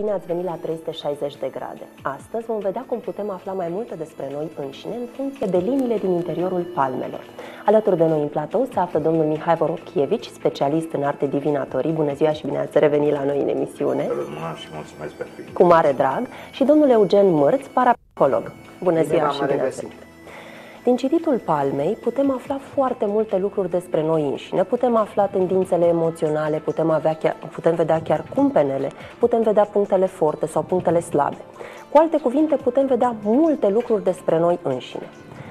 bine ați venit la 360 de grade. Astăzi vom vedea cum putem afla mai multe despre noi înșine în funcție de liniile din interiorul palmelor. Alături de noi în platou se află domnul Mihai Vorobchievici, specialist în arte divinatorii. Bună ziua și bine ați revenit la noi în emisiune. Și mulțumesc pentru invitație. Cu mare drag. Și domnul Eugen Mârț, parapsiholog. Bună ziua și bine ați venit. Din cititul palmei putem afla foarte multe lucruri despre noi înșine, putem afla tendințele emoționale, putem vedea chiar cumpenele, putem vedea punctele forte sau punctele slabe. Cu alte cuvinte, putem vedea multe lucruri despre noi înșine.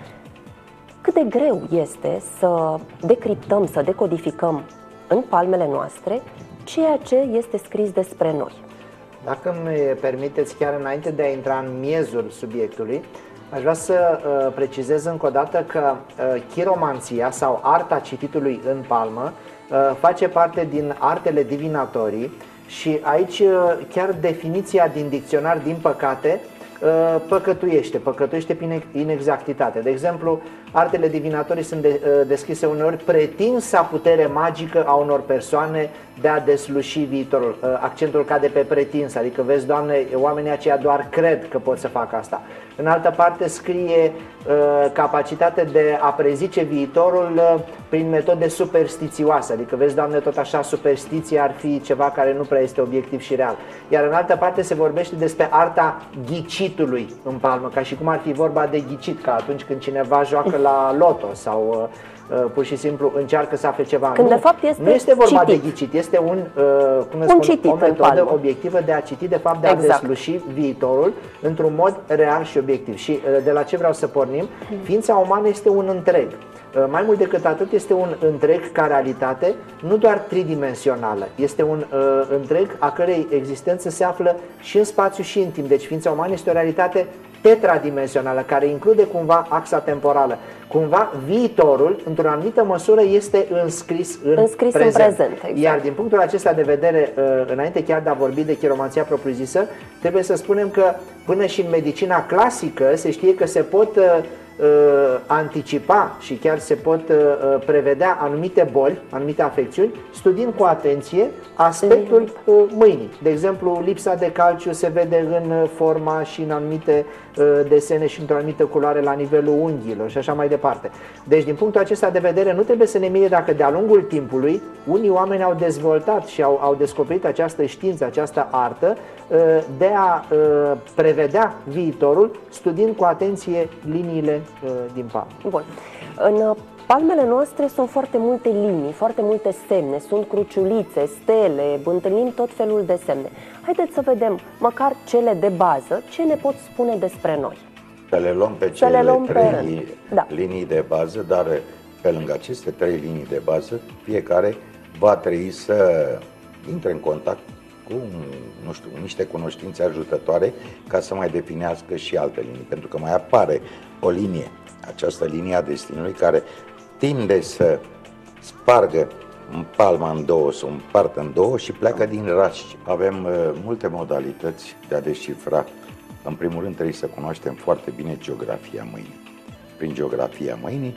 Cât de greu este să decriptăm, să decodificăm în palmele noastre ceea ce este scris despre noi? Dacă îmi permiteți, chiar înainte de a intra în miezul subiectului, aș vrea să precizez încă o dată că chiromanția sau arta cititului în palmă face parte din artele divinatorii și aici chiar definiția din dicționar, din păcate, păcătuiește prin inexactitate. De exemplu, artele divinatorii sunt descrise uneori pretinsa putere magică a unor persoane de a desluși viitorul. Accentul cade pe pretins, adică vezi, Doamne, oamenii aceia doar cred că pot să facă asta. În altă parte scrie capacitate de a prezice viitorul prin metode superstițioase, adică vezi, Doamne, tot așa superstiția ar fi ceva care nu prea este obiectiv și real. Iar în altă parte se vorbește despre arta ghicitului în palmă, ca și cum ar fi vorba de ghicit, ca atunci când cineva joacă la loto sau pur și simplu încearcă să afle ceva. Când de fapt este nu este vorba citit. de ghicit, este o metodă obiectivă de a citi, de fapt de a desluși viitorul într-un mod real și obiectiv. Și de la ce vreau să pornim? Ființa umană este un întreg. Mai mult decât atât, este un întreg ca realitate, nu doar tridimensională, este un întreg a cărei existență se află și în spațiu și în timp. Deci ființa umană este o realitate tetradimensională, care include cumva axa temporală. Cumva viitorul, într-o anumită măsură, este înscris în prezent. Exact. Iar din punctul acesta de vedere, înainte chiar de a vorbi de chiromanția propriu-zisă, trebuie să spunem că până și în medicina clasică se știe că se pot anticipa și chiar se pot prevedea anumite boli, anumite afecțiuni, studiind cu atenție aspectul mâinii. De exemplu, lipsa de calciu se vede în forma și în anumite desene și într-o anumită culoare la nivelul unghiilor și așa mai departe. Deci, din punctul acesta de vedere, nu trebuie să ne mire dacă de-a lungul timpului unii oameni au dezvoltat și au descoperit această știință, această artă de a prevedea viitorul, studiind cu atenție liniile din palmă. Bun. În palmele noastre sunt foarte multe linii, foarte multe semne, sunt cruciulițe, stele, întâlnim tot felul de semne. Haideți să vedem, măcar cele de bază, ce ne pot spune despre noi. Să le luăm pe cele trei linii de bază, dar pe lângă aceste trei linii de bază, fiecare va trebui să intre în contact cu, nu știu, niște cunoștințe ajutătoare ca să mai definească și alte linii, pentru că mai apare o linie, această linie a destinului, care tinde să spargă în palma în două, să o împartă în două și pleacă din rași. Avem multe modalități de a descifra. În primul rând trebuie să cunoaștem foarte bine geografia mâinii. Prin geografia mâinii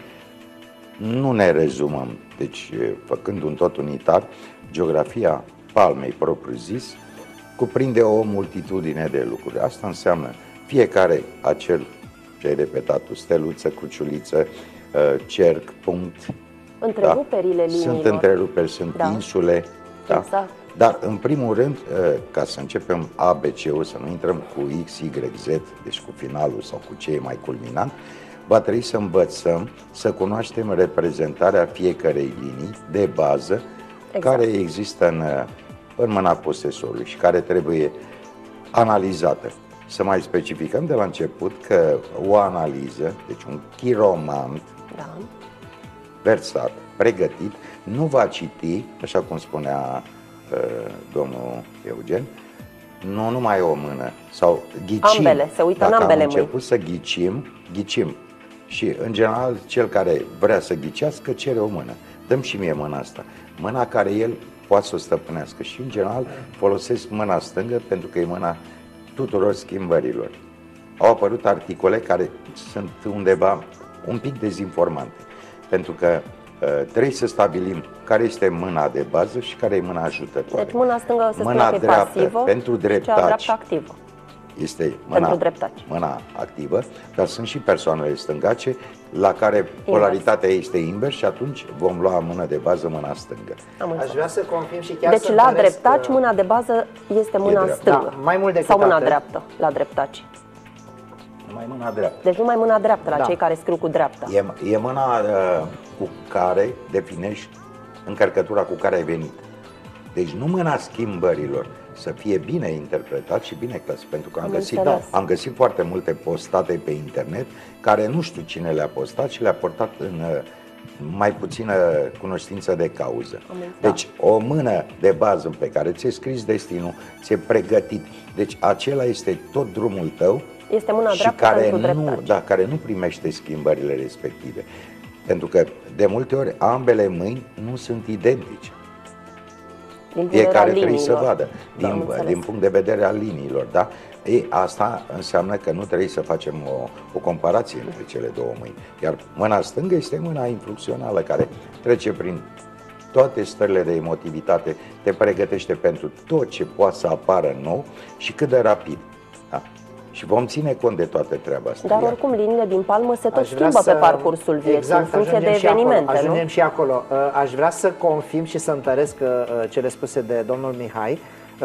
nu ne rezumăm, deci făcând un tot unitar, geografia palmei propriu-zis cuprinde o multitudine de lucruri. Asta înseamnă fiecare acel, ce ai repetat, steluță, cruciuliță, cerc, punct. Întreruperile liniilor. Sunt întreruperi, sunt insule. Exact. Dar, în primul rând, ca să începem ABC-ul, să nu intrăm cu X, Y, Z, deci cu finalul sau cu ce e mai culminant, va trebui să învățăm să cunoaștem reprezentarea fiecărei linii de bază care există în mâna posesorului și care trebuie analizată. Să mai specificăm de la început că o analiză, deci un chiromant versat, pregătit, nu va citi, așa cum spunea domnul Eugen, nu numai o mână, sau ghicim. Ambele, se uită în ambele mâini. Dacă am început să ghicim. Și, în general, cel care vrea să ghicească cere o mână. Dăm și mie mâna asta. Mâna care el poate să o stăpânească. Și, în general, folosesc mâna stângă pentru că e mâna tuturor schimbărilor. Au apărut articole care sunt undeva un pic dezinformante. Pentru că trebuie să stabilim care este mâna de bază și care e mâna ajutătoare. Deci mâna stângă se spune că e pasivă, pentru dreptaci, cea dreaptă activă. Este mâna activă, dar sunt și persoanele stângace la care polaritatea este invers și atunci vom lua mână de bază, mâna stângă. Aș vrea să confirm și chiar deci la dreptaci mâna de bază este mâna stângă, da, mai mult decât sau mâna dreaptă la dreptaci. Numai mâna dreaptă. Deci numai mâna dreaptă la cei care scriu cu dreapta. E mâna cu care definești încărcătura cu care ai venit. Deci nu mâna schimbărilor, să fie bine interpretat și bine clasificat, pentru că am găsit foarte multe postate pe internet care nu știu cine le-a postat și le-a portat în mai puțină cunoștință de cauză. Deci o mână de bază pe care ți-e scris destinul, ți-e pregătit, deci acela este tot drumul tău. Este mâna dreaptă pentru dreptaci. Care nu primește schimbările respective. Pentru că de multe ori ambele mâini nu sunt identice. Fiecare trebuie să vadă din punct de vedere al liniilor, da? Asta înseamnă că nu trebuie să facem o comparație între cele două mâini. Iar mâna stângă este mâna influxională care trece prin toate stările de emotivitate, te pregătește pentru tot ce poate să apară nou și cât de rapid. Da? Și vom ține cont de toate treaba asta. Dar oricum liniile din palmă se tot schimbă pe parcursul vieții, în funcție de evenimente, nu? Ajungem și acolo. Aș vrea să confirm și să întăresc cele spuse de domnul Mihai,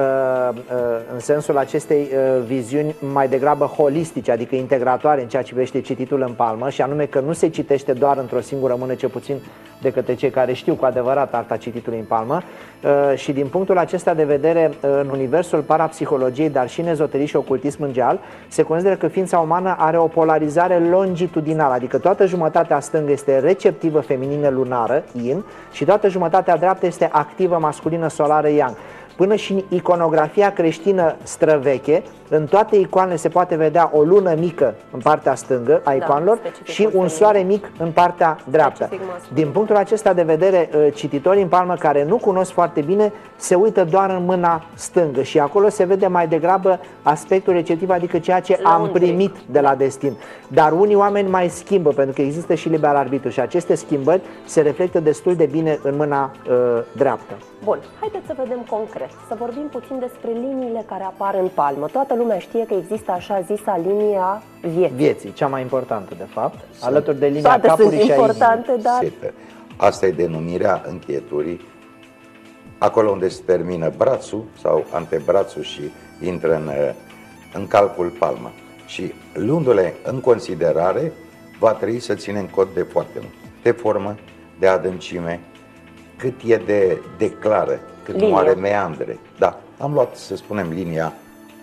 în sensul acestei viziuni mai degrabă holistice, adică integratoare în ceea ce privește cititul în palmă, și anume că nu se citește doar într-o singură mână, ce puțin de către cei care știu cu adevărat arta cititului în palmă. Și din punctul acesta de vedere, în universul parapsihologiei, dar și în ezoterism și ocultism mondial, se consideră că ființa umană are o polarizare longitudinală, adică toată jumătatea stângă este receptivă feminină lunară, yin, și toată jumătatea dreaptă este activă masculină solară, yang. Până și în iconografia creștină străveche, în toate icoanele se poate vedea o lună mică în partea stângă a icoanelor și un soare mic în partea dreaptă. Din punctul acesta de vedere, cititorii în palmă care nu cunosc foarte bine se uită doar în mâna stângă și acolo se vede mai degrabă aspectul receptiv, adică ceea ce am primit de la destin. Dar unii oameni mai schimbă, pentru că există și liber arbitru și aceste schimbări se reflectă destul de bine în mâna dreaptă. Bun, haideți să vedem concret, să vorbim puțin despre liniile care apar în palmă. Toată lumea știe că există așa zisa linia vieții. Cea mai importantă, de fapt, alături de linia capului și a importante, dar... Asta e denumirea încheieturii, acolo unde se termină brațul sau antebrațul și intră în calcul palmă. Și luându-le în considerare, va trebui să ținem cont de foarte mult, de formă, de adâncime, cât e de clară, cât nu are meandre. Da, am luat, să spunem, linia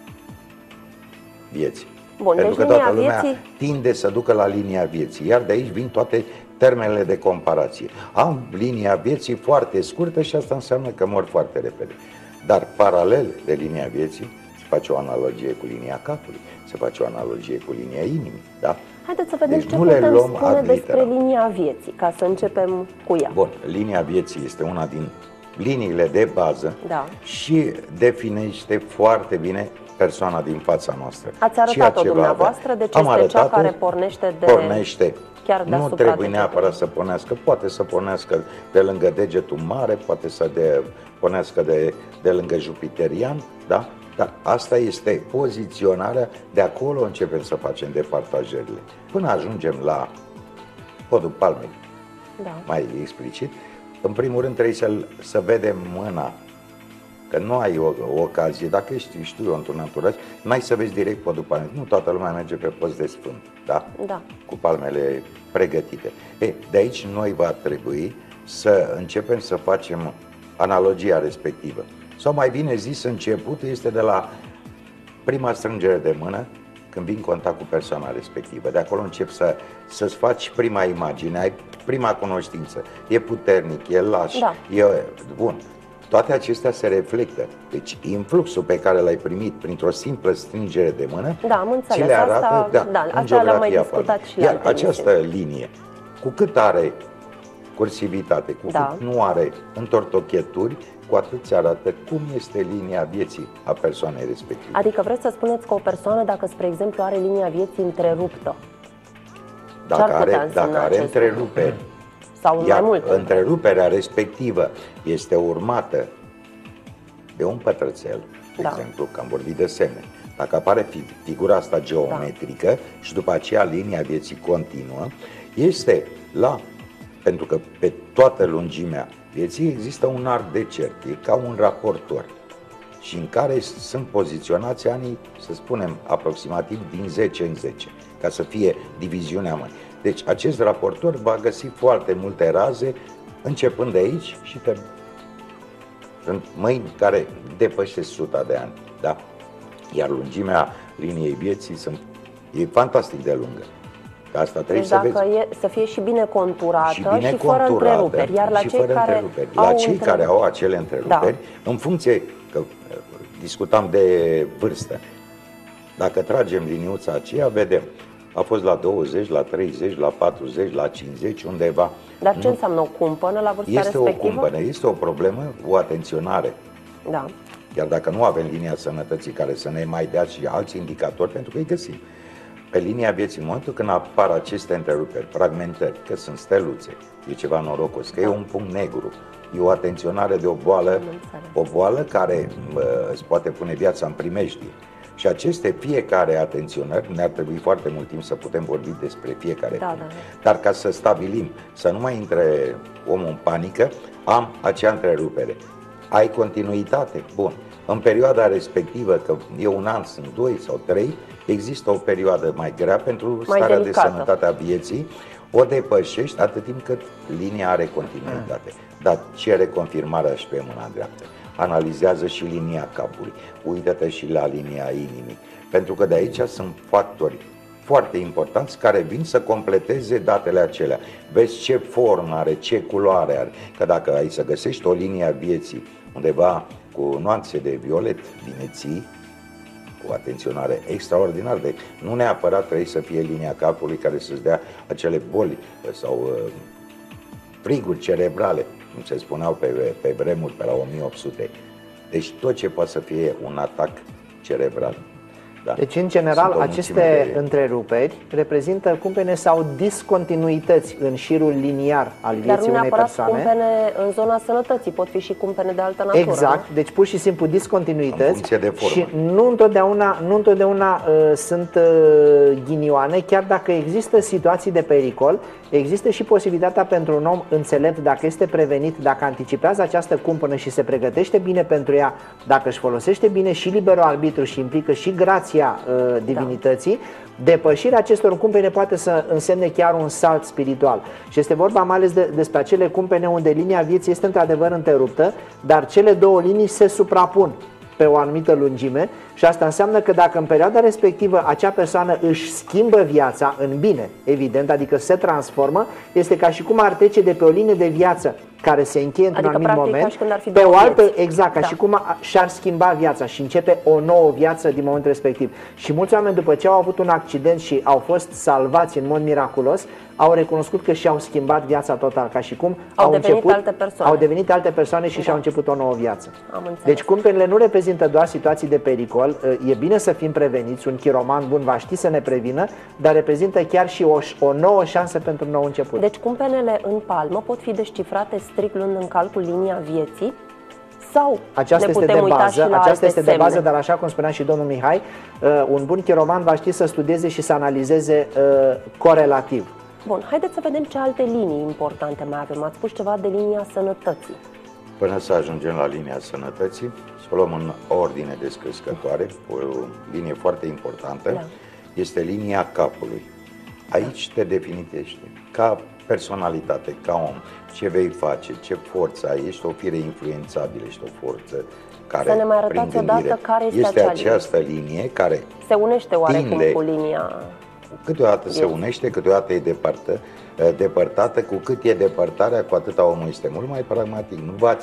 vieții. Bun, pentru deci că toată lumea tinde să ducă la linia vieții, iar de aici vin toate termenele de comparație. Am linia vieții foarte scurtă și asta înseamnă că mor foarte repede. Dar paralel de linia vieții se face o analogie cu linia capului, se face o analogie cu linia inimii, da? Haideți să vedem ce putem spune despre linia vieții, ca să începem cu ea. Bun, linia vieții este una din liniile de bază și definește foarte bine persoana din fața noastră. Ați arătat-o dumneavoastră, deci este cea care pornește chiar deasupra. Nu trebuie neapărat să pornească, poate să pornească de lângă degetul mare, poate să pornească de lângă jupiterian, da? Dar asta este poziționarea, de acolo începem să facem departajările. Până ajungem la podul palmei, mai explicit, în primul rând trebuie să vedem mâna, că nu ai o ocazie, dacă știu eu într-un anturaj, n-ai să vezi direct podul palmei. Nu toată lumea merge pe post de sfânt, da? Cu palmele pregătite. De aici noi va trebui să începem să facem analogia respectivă. Sau mai bine zis, începutul este de la prima strângere de mână, când vin în contact cu persoana respectivă. De acolo încep să-ți faci prima imagine, ai prima cunoștință. E puternic, e laș, e bun. Toate acestea se reflectă. Deci influxul pe care l-ai primit printr-o simplă strângere de mână, ți le arată în geografia palmei. Iar această linie, cu cât are cursivitate, cu cât nu are întortocheturi, cu atât ți arată cum este linia vieții a persoanei respective. Adică vreți să spuneți că o persoană, dacă, spre exemplu, are linia vieții întreruptă, dacă are întreruperi Sau mai multe. Întreruperea respectivă este urmată de un pătrățel, de exemplu, că am vorbit de semne. Dacă apare figura asta geometrică și după aceea linia vieții continuă, este pentru că pe toată lungimea vieții există un arc de cerc, e ca un raportor și în care sunt poziționați anii, să spunem, aproximativ din 10 în 10, ca să fie diviziunea mării. Deci acest raportor va găsi foarte multe raze, începând de aici și sunt mâini care depășesc 100 de ani, da? Iar lungimea liniei vieții e fantastic de lungă. Că asta trebuie deci dacă să fie și bine conturată și fără întreruperi. Iar la cei care au acele întreruperi, în funcție, că discutam de vârstă, dacă tragem liniuța aceea, vedem, a fost la 20, la 30, la 40, la 50, undeva. Dar ce înseamnă o cumpănă la vârsta respectivă? Este o cumpănă, este o problemă, o atenționare. Da. Chiar dacă nu avem linia sănătății care să ne mai dea și alți indicatori, pentru că îi găsim. Pe linia vieții, în momentul când apar aceste întreruperi, fragmentări, că sunt steluțe, e ceva norocos, că e un punct negru, e o atenționare de o boală care îți poate pune viața în primejdie. Și aceste fiecare atenționări, ne-ar trebui foarte mult timp să putem vorbi despre fiecare punct. Dar ca să stabilim, să nu mai intre omul în panică, am acea întrerupere. Ai continuitate? Bun. În perioada respectivă, că e un an, sunt 2 sau 3, există o perioadă mai grea pentru starea de sănătate a vieții, o depășești atât timp cât linia are continuitate. Dar cere confirmarea și pe mâna dreaptă. Analizează și linia capului, uită-te și la linia inimii, pentru că de aici sunt factori foarte importanți care vin să completeze datele acelea. Vezi ce formă are, ce culoare are, că dacă ai să găsești o linie a vieții undeva cu nuanțe de violet, vineții, cu atenționare extraordinar de... Nu neapărat trebuie să fie linia capului care să-ți dea acele boli sau friguri cerebrale, cum se spuneau pe vremuri, pe la 1800. Deci tot ce poate să fie un atac cerebral. Da. Deci, în general, aceste întreruperi reprezintă cumpene sau discontinuități în șirul liniar al vieții unei persoane. Dar nu neapărat cumpene în zona sănătății, pot fi și cumpene de altă natură. Exact, deci pur și simplu discontinuități de formă. Și nu întotdeauna sunt ghinioane, chiar dacă există situații de pericol, există și posibilitatea pentru un om înțelept, dacă este prevenit, dacă anticipează această cumpănă și se pregătește bine pentru ea, dacă își folosește bine și liberul arbitru și implică și grația divinității, depășirea acestor cumpene poate să însemne chiar un salt spiritual. Și este vorba mai ales despre acele cumpene unde linia vieții este într-adevăr întreruptă, dar cele două linii se suprapun pe o anumită lungime și asta înseamnă că dacă în perioada respectivă acea persoană își schimbă viața în bine, evident, adică se transformă, este ca și cum ar trece de pe o linie de viață care se încheie într-un anumit moment pe o altă, exact, ca și cum și-ar schimba viața și începe o nouă viață din momentul respectiv. Și mulți oameni, după ce au avut un accident și au fost salvați în mod miraculos, au recunoscut că și-au schimbat viața total, ca și cum au devenit alte persoane și și-au început o nouă viață. Deci cumpenele nu reprezintă doar situații de pericol, e bine să fim preveniți, un chiroman bun va ști să ne prevină, dar reprezintă chiar și o nouă șansă pentru un nou început. Deci cumpenele în palmă pot fi descifrate strict luând în calcul linia vieții sau aceasta este de bază, aceasta este de bază, dar așa cum spunea și domnul Mihai, un bun chiroman va ști să studieze și să analizeze corelativ. Bun, haideți să vedem ce alte linii importante mai avem. Ați spus ceva de linia sănătății. Până să ajungem la linia sănătății, să o luăm în ordine descrescătoare, o linie foarte importantă, este linia capului. Aici te definești ca personalitate, ca om, ce vei face, ce forță ai, ești o fire influențabilă, ești o forță care, să ne mai arătați odată care este această linie care se unește oarecum cu linia. Câteodată se unește, câteodată e depărtată, cu cât e depărtarea, cu atâta omul este mult mai pragmatic, nu va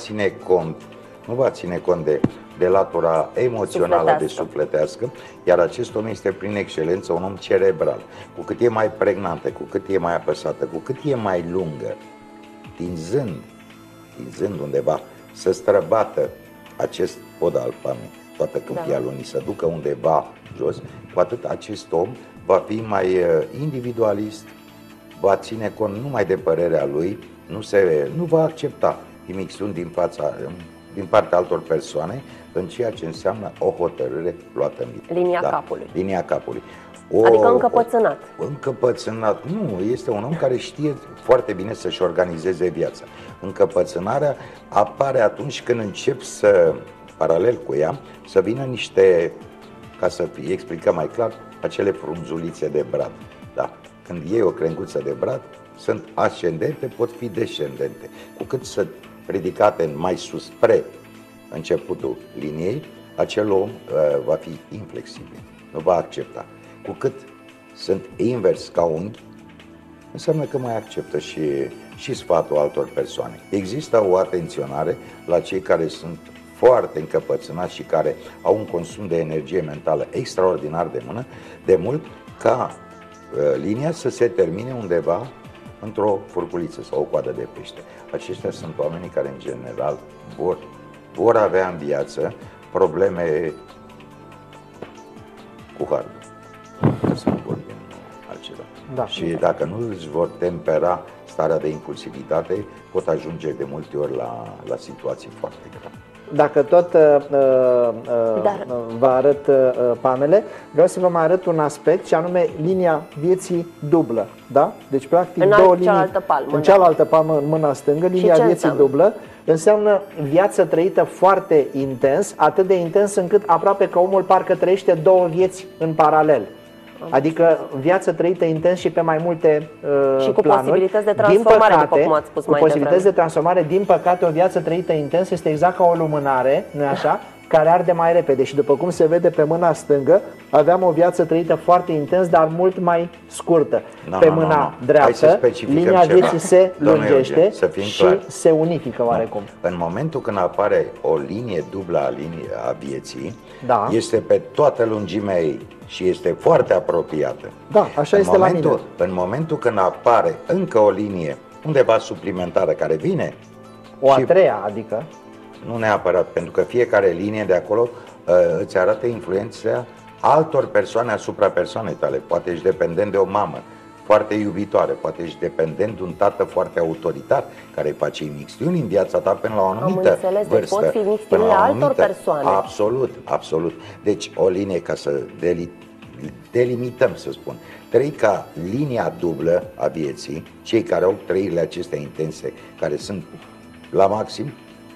ține cont de latura emoțională, de sufletească, iar acest om este prin excelență un om cerebral. Cu cât e mai pregnantă, cu cât e mai apăsată, cu cât e mai lungă, tinzând undeva să străbată acest pod al palmei, toată câmpia lunii, să ducă undeva jos, cu atât acest om va fi mai individualist, va ține cont numai de părerea lui, nu va accepta imixtiuni din partea altor persoane în ceea ce înseamnă o hotărâre luată în minte. Linia capului. Linia capului. Adică încăpățânat. Încăpățânat. Nu, este un om care știe foarte bine să-și organizeze viața. Încăpățânarea apare atunci când încep să, paralel cu ea, să vină niște, ca să explicăm mai clar, acele frunzulițe de brad. Da. Când iei o crenguță de brad, sunt ascendente, pot fi descendente. Cu cât sunt ridicate mai sus spre începutul liniei, acel om va fi inflexibil, nu va accepta. Cu cât sunt invers ca unghi, înseamnă că mai acceptă și sfatul altor persoane. Există o atenționare la cei care sunt foarte încăpățânați și care au un consum de energie mentală extraordinar de mult, ca linia să se termine undeva într-o furculiță sau o coadă de pește. Aceștia sunt oamenii care, în general, vor avea în viață probleme cu hardul. Să nu vorbim altceva. Da. Și dacă nu își vor tempera starea de impulsivitate, pot ajunge de multe ori la situații foarte grave. Dacă tot vă arăt palmele, vreau să vă mai arăt un aspect, și anume linia vieții dublă. Da? Deci, practic, două linii. În cealaltă palmă, în mâna stângă, linia vieții dublă înseamnă viață trăită foarte intens, atât de intens încât aproape că omul parcă trăiește două vieți în paralel. Adică viață trăită intens și pe mai multe și cu planuri. Posibilități de transformare, după cum ați spus mai devreme. Posibilități de transformare, din păcate, o viață trăită intens este exact ca o lumânare, nu-i așa? Care arde mai repede. Și după cum se vede pe mâna stângă, aveam o viață trăită foarte intens, dar mult mai scurtă. Pe mâna dreaptă, linia vieții se lungește și se unifică oarecum. În momentul când apare o linie dublă a vieții, este pe toată lungimea ei și este foarte apropiată. Da, așa este la mine. În momentul când apare încă o linie undeva suplimentară care vine, o a treia, adică? Nu neapărat, pentru că fiecare linie de acolo îți arată influența altor persoane asupra persoanei tale. Poate ești dependent de o mamă foarte iubitoare, poate ești dependent de un tată foarte autoritar care îi face imixtiuni în viața ta până la o anumită vârstă. Deci pot fi imixtiunile altor persoane. Absolut, absolut. Deci o linie, ca să delimităm, să spun, trei ca linia dublă a vieții, cei care au trăirile acestea intense, care sunt la maxim,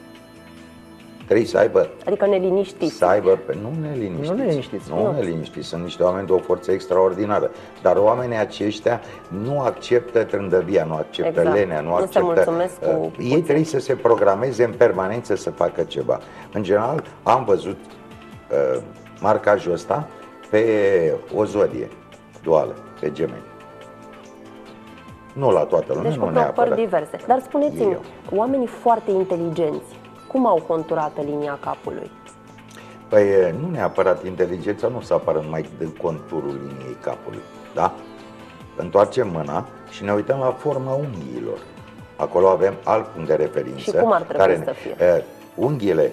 trebuie să aibă... Adică neliniștiți. Să aibă... Nu neliniștiți. Sunt niște oameni de o forță extraordinară. Dar oamenii aceștia nu acceptă trândăvia, nu acceptă lenea, nu acceptă... Ei trebuie să se programeze în permanență să facă ceva. În general, am văzut marcajul ăsta pe o zodie duală, pe Gemeni. Nu la toată lumea, deci nu neapărat. Diverse. Dar spuneți-mi, oamenii foarte inteligenți, cum au conturat linia capului? Păi nu neapărat, inteligența nu se apară numai din conturul liniei capului, da? Întoarcem mâna și ne uităm la forma unghiilor. Acolo avem alt punct de referință. Și cum ar trebui să fie? Unghiile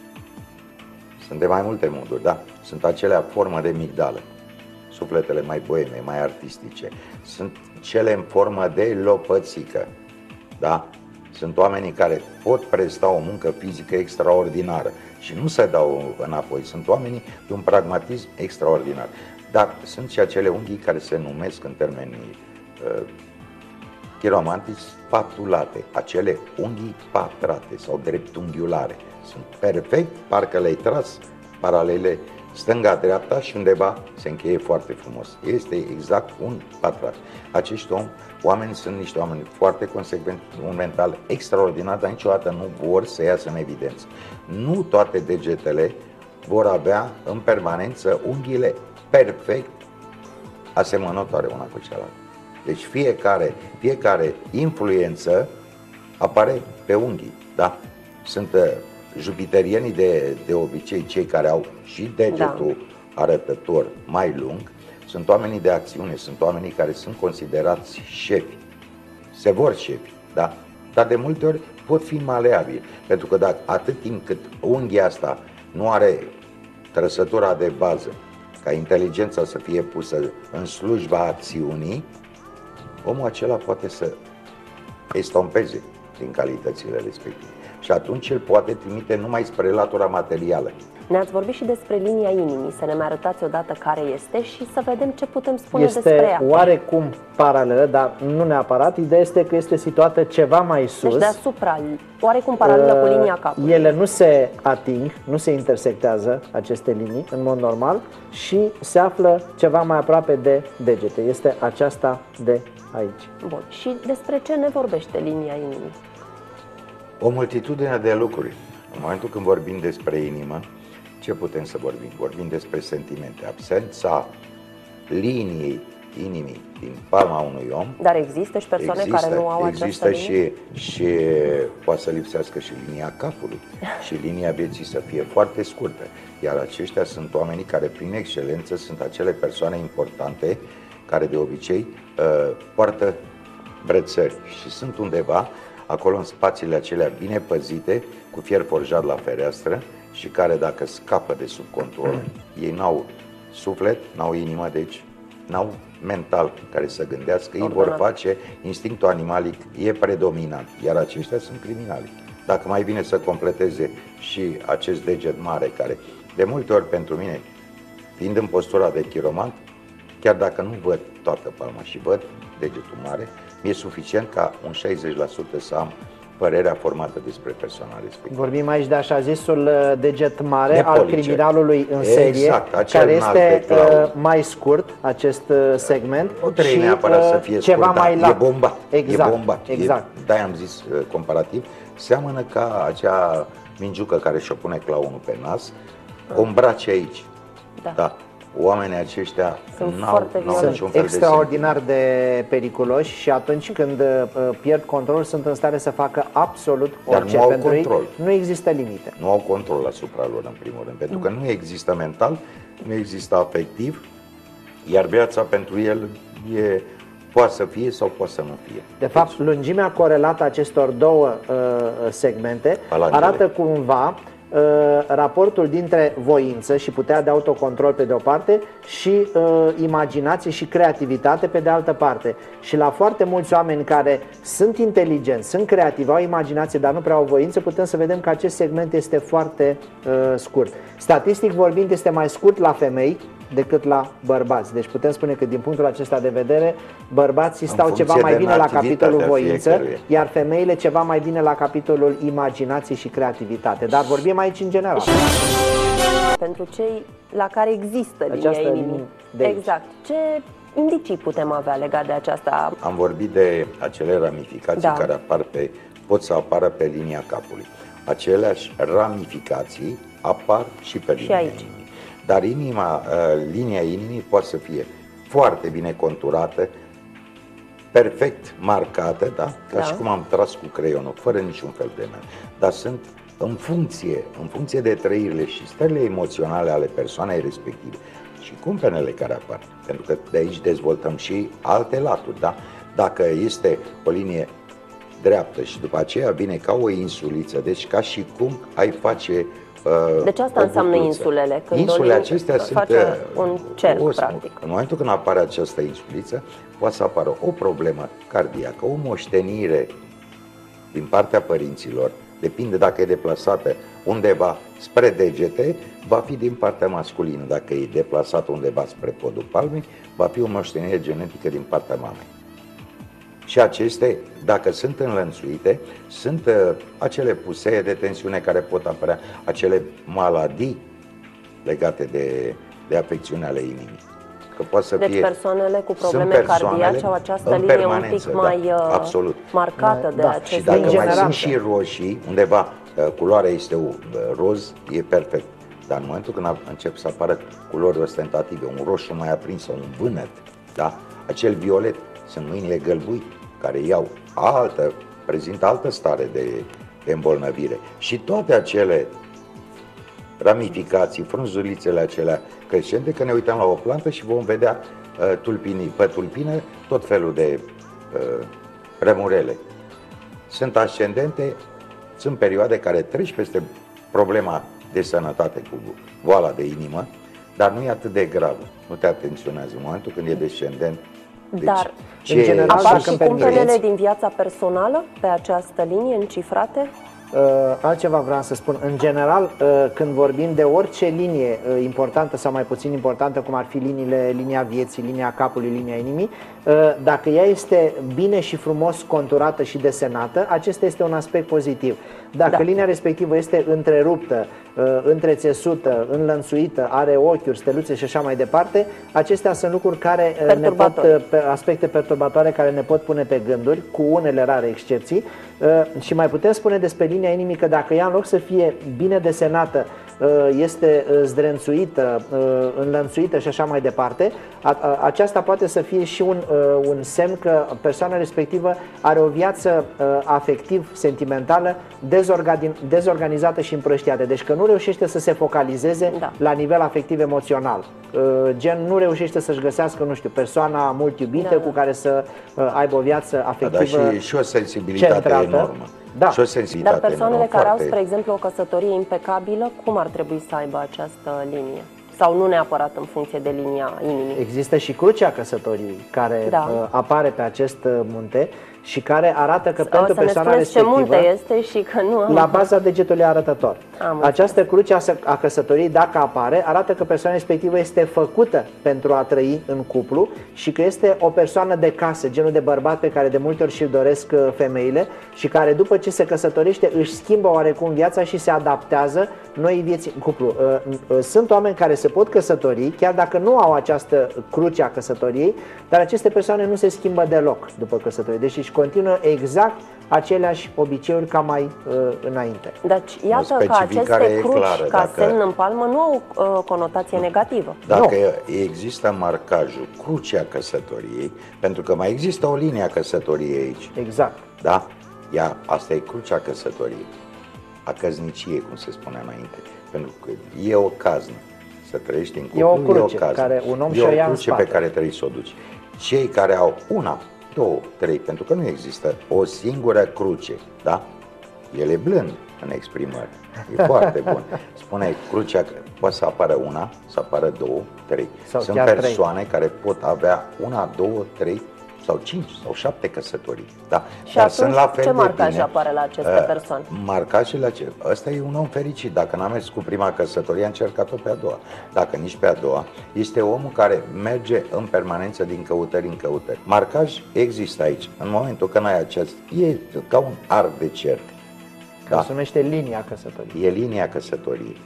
sunt de mai multe moduri, da? Sunt acelea formă de migdală, sufletele mai boeme, mai artistice. Sunt cele în formă de lopățică, da? Sunt oamenii care pot presta o muncă fizică extraordinară și nu se dau înapoi. Sunt oamenii de un pragmatism extraordinar. Dar sunt și acele unghii care se numesc în termenii chiromantici patulate, acele unghii patrate sau dreptunghiulare. Sunt perfect, parcă le-ai tras paralele stânga-dreapta și undeva se încheie foarte frumos. Este exact un patrat. Acești oameni sunt niște oameni foarte consecvenți, un mental extraordinar, dar niciodată nu vor să iasă în evidență. Nu toate degetele vor avea în permanență unghiile perfect asemănătoare una cu cealaltă. Deci fiecare influență apare pe unghii, da? Sunt jupiterienii de obicei, cei care au și degetul arătător mai lung, sunt oamenii de acțiune, sunt oamenii care sunt considerați șefi, se vor șefi, da? Dar de multe ori pot fi maleabili, pentru că dacă atât timp cât unghia asta nu are trăsătura de bază, ca inteligența să fie pusă în slujba acțiunii, omul acela poate să estompeze din calitățile respective. Și atunci el poate trimite numai spre latura materială. Ne-ați vorbit și despre linia inimii, să ne mai arătați odată care este și să vedem ce putem spune despre ea. Este oarecum paralelă, dar nu neapărat. Ideea este că este situată ceva mai sus. Deci deasupra, oarecum paralelă cu linia capului. Ele nu se ating, nu se intersectează aceste linii în mod normal și se află ceva mai aproape de degete. Este aceasta de aici. Bun. Și despre ce ne vorbește linia inimii? O multitudine de lucruri. În momentul când vorbim despre inimă, ce putem să vorbim? Vorbim despre sentimente. Absența liniei inimii din palma unui om. Dar există și persoane care nu au această linie? Și poate să lipsească și linia capului și linia vieții să fie foarte scurtă. Iar aceștia sunt oamenii care prin excelență sunt acele persoane importante care de obicei poartă brățări și sunt undeva acolo în spațiile acelea bine păzite, cu fier forjat la fereastră și care dacă scapă de sub control, ei n-au suflet, n-au inimă, deci n-au mental care să gândească, ei vor face, instinctul animalic e predominant, iar aceștia sunt criminali. Dacă mai bine să completeze și acest deget mare care de multe ori pentru mine, fiind în postura de chiromant, chiar dacă nu văd toată palma și văd degetul mare, mi-e suficient ca un 60% să am părerea formată despre persoana respectivă. Vorbim aici de așa zisul deget mare al criminalului în serie, exact, care este mai scurt, acest segment. Nu trebuie neapărat să fie ceva scurt, mai lat. E bombat. Exact, e bombat. exact. De-aia am zis comparativ, seamănă ca acea mingiucă care și-o pune claunul pe nas, o îmbrace aici. Da. Oamenii aceștia n-au niciun fel extraordinar de periculoși și atunci când pierd control sunt în stare să facă absolut orice. Pentru ei nu există limite. Nu au control asupra lor în primul rând, pentru că nu există mental, nu există afectiv, iar viața pentru el poate să fie sau poate să nu fie. De fapt, lungimea corelată a acestor două segmente arată cumva raportul dintre voință și puterea de autocontrol pe de o parte și imaginație și creativitate pe de altă parte. Și la foarte mulți oameni care sunt inteligenți, sunt creativi, au imaginație, dar nu prea au voință, putem să vedem că acest segment este foarte scurt. Statistic vorbind, este mai scurt la femei decât la bărbați. Deci putem spune că din punctul acesta de vedere bărbații stau ceva mai bine la capitolul voință, iar femeile ceva mai bine la capitolul imaginație și creativitate. Dar vorbim aici în general. Pentru cei la care există linia inimii. Exact. Ce indicii putem avea legat de aceasta? Am vorbit de acele ramificații care pot să apară pe linia capului. Aceleași ramificații apar și pe linia inimii. Dar linia inimii poate să fie foarte bine conturată, perfect marcată, ca și cum am tras cu creionul, fără niciun fel de mână. Dar sunt în funcție de trăirile și stările emoționale ale persoanei respective și cumpenele care apar. Pentru că de aici dezvoltăm și alte laturi. Dacă este o linie dreaptă și după aceea vine ca o insuliță, deci ca și cum ai face deci asta înseamnă insulele. Insulele acestea sunt un cerc, practic. În momentul când apare această insuliță, poate să apară o problemă cardiacă, o moștenire din partea părinților, depinde dacă e deplasată undeva spre degete, va fi din partea masculină. Dacă e deplasată undeva spre podul palmei, va fi o moștenire genetică din partea mamei. Și acestea, dacă sunt înlănțuite, sunt acele pusee de tensiune care pot apărea, acele maladii legate de afecțiuni ale inimii. Că poate să fie, persoanele cu probleme cardiace au această linie un pic mai marcată de acest. Și dacă mai sunt și roșii, undeva culoarea este roz, e perfect. Dar în momentul când încep să apară culori ostentative, un roșu mai aprins sau un vânăt, acel violet, sunt mâinile gălbui, care prezintă altă stare de îmbolnăvire. Și toate acele ramificații, frunzulițele acelea crescente, că ne uităm la o plantă și vom vedea tulpinii. Pe tulpină tot felul de remurele. Sunt ascendente, sunt perioade care treci peste problema de sănătate cu boala de inimă, dar nu e atât de gravă, nu te atenționează. În momentul când e descendent, Deci, dar în general, apar și cumplenele din viața personală pe această linie încifrate? Altceva vreau să spun. În general, când vorbim de orice linie importantă sau mai puțin importantă, cum ar fi linia vieții, linia capului, linia inimii, dacă ea este bine și frumos conturată și desenată, acesta este un aspect pozitiv. Dacă linia respectivă este întreruptă, întrețesută, înlănțuită, are ochiuri, steluțe și așa mai departe, acestea sunt lucruri care aspecte perturbatoare care ne pot pune pe gânduri, cu unele rare excepții. Și mai putem spune despre linia inimii că dacă ea, în loc să fie bine desenată, este zdrențuită, înlănțuită și așa mai departe, aceasta poate să fie și un semn că persoana respectivă are o viață afectiv-sentimentală dezorganizată și împrăștiată. Deci că nu reușește să se focalizeze la nivel afectiv-emoțional. Gen, nu reușește să-și găsească, nu știu, persoana mult iubită cu care să aibă o viață afectivă și o sensibilitate centrată. Enormă. Și o sensibilitate Dar persoanele enormă, care au, spre exemplu, o căsătorie impecabilă, cum ar trebui să aibă această linie? Sau nu neapărat în funcție de linia inimii? Există și crucea căsătoriei care apare pe acest munte și care arată că pentru persoana respectivă, ce munte este și că nu la baza degetului arătător. Această cruce a căsătoriei, dacă apare, arată că persoana respectivă este făcută pentru a trăi în cuplu și că este o persoană de casă, genul de bărbat pe care de multe ori și-l doresc femeile și care după ce se căsătorește își schimbă oarecum viața și se adaptează noi vieții în cuplu. Sunt oameni care se pot căsători, chiar dacă nu au această cruce a căsătoriei, dar aceste persoane nu se schimbă deloc după căsătorie. Deci își continuă exact aceleași obiceiuri ca mai înainte. Deci iată că aceste cruci ca semn în palmă nu au conotație negativă. Dacă există marcajul crucea căsătoriei, pentru că mai există o linie a căsătoriei aici. Exact. Da? Asta e crucea căsătoriei, a căsniciei, cum se spune înainte. Pentru că e o caznă. Să trăiești în cuplu, e o cruce care un om și-o ia în spate. Pe care trebuie să o duci. Cei care au una, două, trei, pentru că nu există o singură cruce, da? El e blând în exprimări, e foarte bun. Spune crucea, poate să apară una, să apară două, trei. Sunt persoane care pot avea una, două, trei sau 5 sau 7 căsătorii. Da. Și dar sunt la fel ce marcaj apare la aceste persoane? Marcajele ăsta e un om fericit. Dacă n-a mers cu prima căsătorie, a încercat-o pe a doua. Dacă nici pe a doua, este omul care merge în permanență din căutări în căutări. Marcaj există aici. În momentul când ai acest, e ca un arc de cerc. Da? Se numește linia căsătoriei. E linia căsătoriei.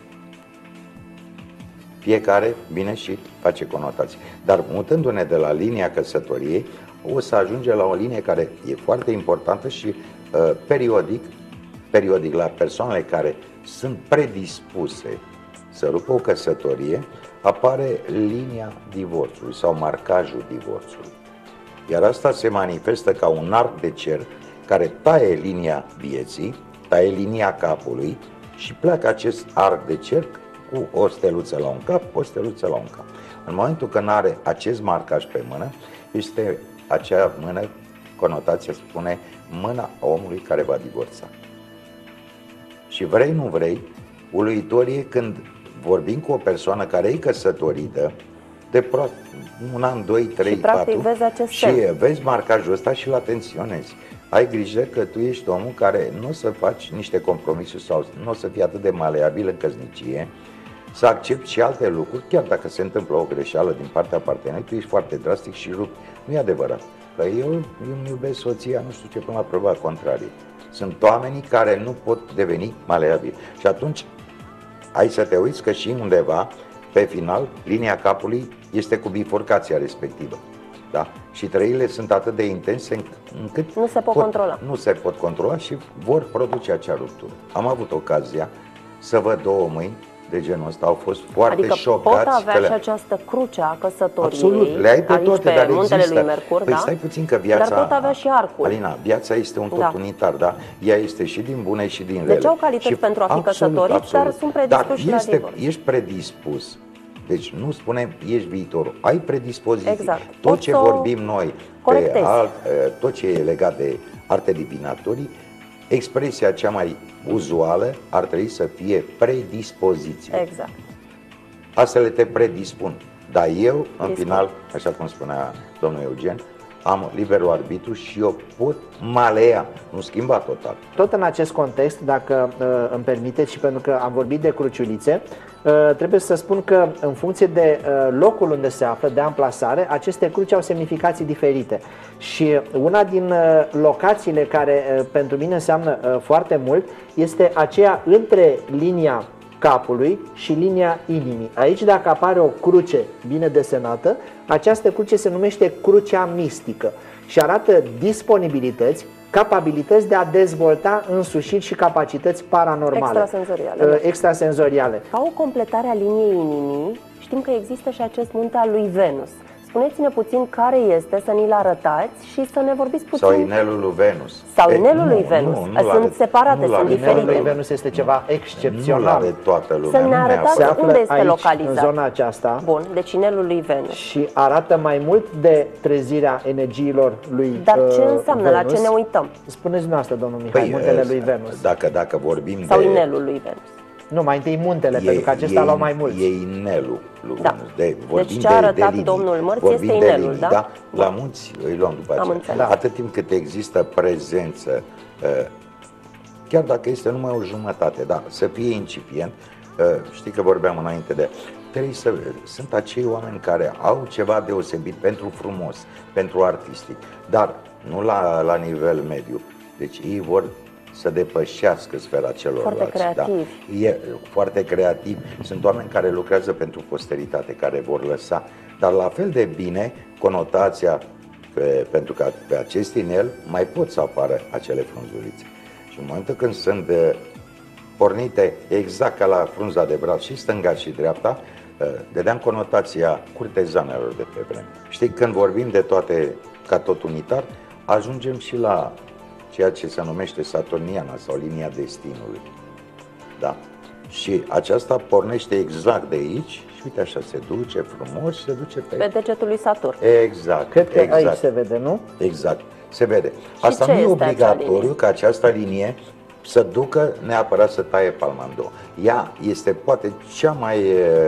Fiecare vine și face conotații. Dar mutându-ne de la linia căsătoriei, o să ajungem la o linie care e foarte importantă și periodic la persoanele care sunt predispuse să rupă o căsătorie, apare linia divorțului sau marcajul divorțului. Iar asta se manifestă ca un arc de cerc care taie linia vieții, taie linia capului și pleacă acest arc de cerc cu o steluță la un cap, o steluță la un cap. În momentul când are acest marcaj pe mână, este acea mână, conotația spune, mâna omului care va divorța. Și vrei, nu vrei, uluitor e când vorbim cu o persoană care e căsătorită, de un an, 2, 3, 4 și vezi marcajul ăsta și îl atenționezi. Ai grijă că tu ești omul care nu o să faci niște compromisuri sau nu o să fii atât de maleabil în căsnicie, să accepti și alte lucruri, chiar dacă se întâmplă o greșeală din partea partenerului, tu ești foarte drastic și rupt. Nu e adevărat. Că eu îmi iubesc soția, nu știu ce, până la proba contrarie. Sunt oamenii care nu pot deveni maleabili. Și atunci ai să te uiți că și undeva, pe final, linia capului este cu bifurcația respectivă. Da? Și trăirile sunt atât de intense încât nu se pot controla. Nu se pot controla și vor produce acea ruptură. Am avut ocazia să văd două mâini de genul ăsta, au fost foarte șocați. Pot avea și această cruce a căsătoriei. Absolut, le ai pe toate, dar muntele există. lui Mercur, păi stai puțin că viața... Dar pot avea și arcul. Alina, viața este un tot unitar, da? Ea este și din bune și din rele. Deci au calități pentru a fi căsătoriți, dar sunt predispuși la divorț. Ești predispus. Deci nu spunem ești viitorul, ai predispoziții. Exact. Tot ce vorbim noi, tot ce e legat de arte divinatorii, expresia cea mai uzuală ar trebui să fie predispoziție. Exact. Astfel te predispun. Dar eu, în final, așa cum spunea domnul Eugen, am liberul arbitru și eu pot malea, nu schimba total. Tot în acest context, dacă îmi permiteți, și pentru că am vorbit de cruciulițe, trebuie să spun că în funcție de locul unde se află, de amplasare, aceste cruci au semnificații diferite. Și una din locațiile care pentru mine înseamnă foarte mult este aceea între linia capului și linia inimii. Aici, dacă apare o cruce bine desenată, această cruce se numește crucea mistică și arată disponibilități, capabilități de a dezvolta însușiri și capacități paranormale, extrasenzoriale. Ca o completare a liniei inimii, știm că există și acest munte al lui Venus. Spuneți-ne puțin care este, să ni-l arătați și să ne vorbiți puțin. Sau inelul lui Venus. Sau inelul lui Venus. Sunt separate, sunt diferite. Inelul lui Venus este ceva excepțional. Nu are toată lumea. Să ne arătați unde este localizat. În zona aceasta. Bun, deci inelul lui Venus. Și arată mai mult de trezirea energiilor lui Dar ce înseamnă? Venus. La ce ne uităm? Spuneți dumneavoastră, domnul Mihai, muntele lui Venus. Dacă vorbim sau inelul lui Venus. Nu, mai întâi muntele, pentru că acesta l-au mai mulți. E inelul lui Venus. Deci ce a arătat domnul Mărți este inelul, da? La munți îi luăm după aceea. Atât timp cât există prezență, chiar dacă este numai o jumătate, da, să fie incipient, știi că vorbeam înainte de... Sunt acei oameni care au ceva deosebit pentru frumos, pentru artistic, dar nu la nivel mediu. Deci ei vor să depășească sfera celorlalți. Foarte creativ. Da. E foarte creativ. Sunt oameni care lucrează pentru posteritate, care vor lăsa. Dar la fel de bine, conotația, pentru că pe acest inel mai pot să apară acele frunzulițe. Și în momentul când sunt pornite exact ca la frunza de braț și stânga și dreapta, dădeam conotația curtezanelor de pe vreme. Știi, când vorbim de toate ca tot unitar, ajungem și la ceea ce se numește saturniana sau linia destinului. Da? Și aceasta pornește exact de aici și uite așa se duce frumos și se duce pe degetul lui Saturn. Exact. Cred că aici se vede, nu? Exact, se vede. Asta nu e obligatoriu ca această linie să ducă neapărat să taie palma în două. Ea este poate cea mai